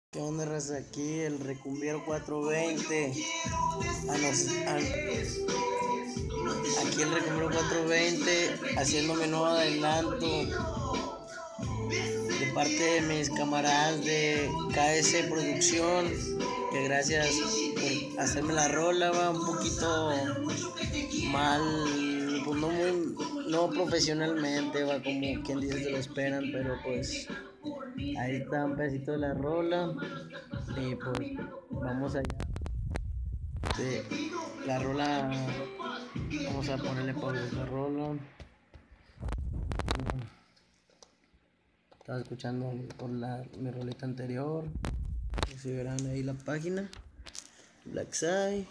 ¿Qué onda, raza? Aquí el Recumbiero 420. Aquí el Recumbiero 420 haciéndome nuevo adelanto de parte de mis camaradas de KS Producción, que gracias por hacerme la rola, va un poquito mal, pues no profesionalmente, va como quien dice se lo esperan, pero pues ahí está un pedacito de la rola y pues vamos allá. La rola, vamos a ponerle pausa a esta rola. Estaba escuchando por mi roleta anterior. Si verán ahí la página Black Side.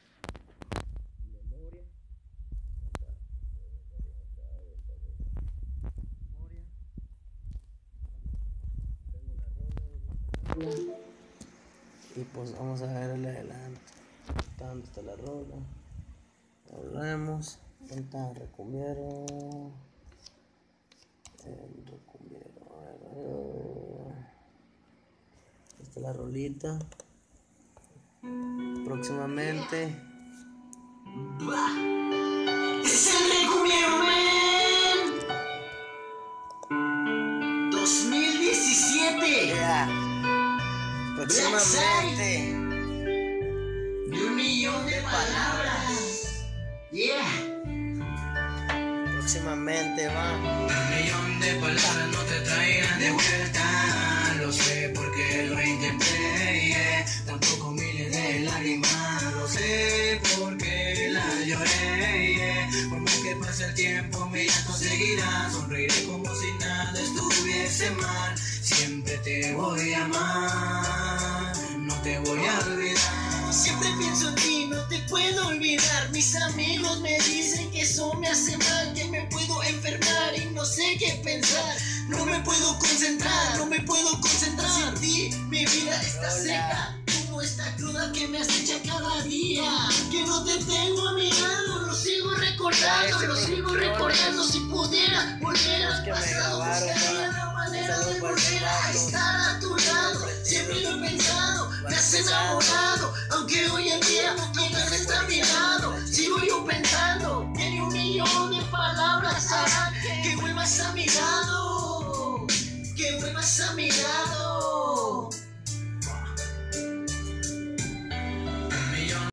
Y pues vamos a verle adelante. ¿Dónde está la rola? Hablamos. Está el Recumbiero. Esta es la rolita. Próximamente. Es el Recumbiero, man. 2017. Yeah. Próximamente. De 1,000,000 de palabras. Yeah. Próximamente va. 1,000,000 de palabras no te traigan de vuelta. Lo sé porque lo intenté. Yeah. Tampoco miles de lágrimas. Lo sé porque las lloré. Yeah. Por más que pase el tiempo, mi llanto seguirá. Sonreiré como si nada estuviese mal. Siempre te voy a amar. No te voy a olvidar. Siempre pienso en ti, no te puedo olvidar. Mis amigos me dicen que eso me hace mal, que me puedo enfermar y no sé qué pensar. No me puedo concentrar, no me puedo concentrar. Sin ti mi vida está seca, como esta cruda que me acecha cada día. Que no te tengo a mi lado, lo sigo recordando, si pudiera volver al pasado. Buscaría la manera de volver a estar a tu lado. Siempre lo he pensado, me has enamorado. Aunque hoy en día no estás a mi lado, sigo yo pensando que ni 1,000,000 de palabras harán que vuelvas a mi lado, que vuelvas a mi lado.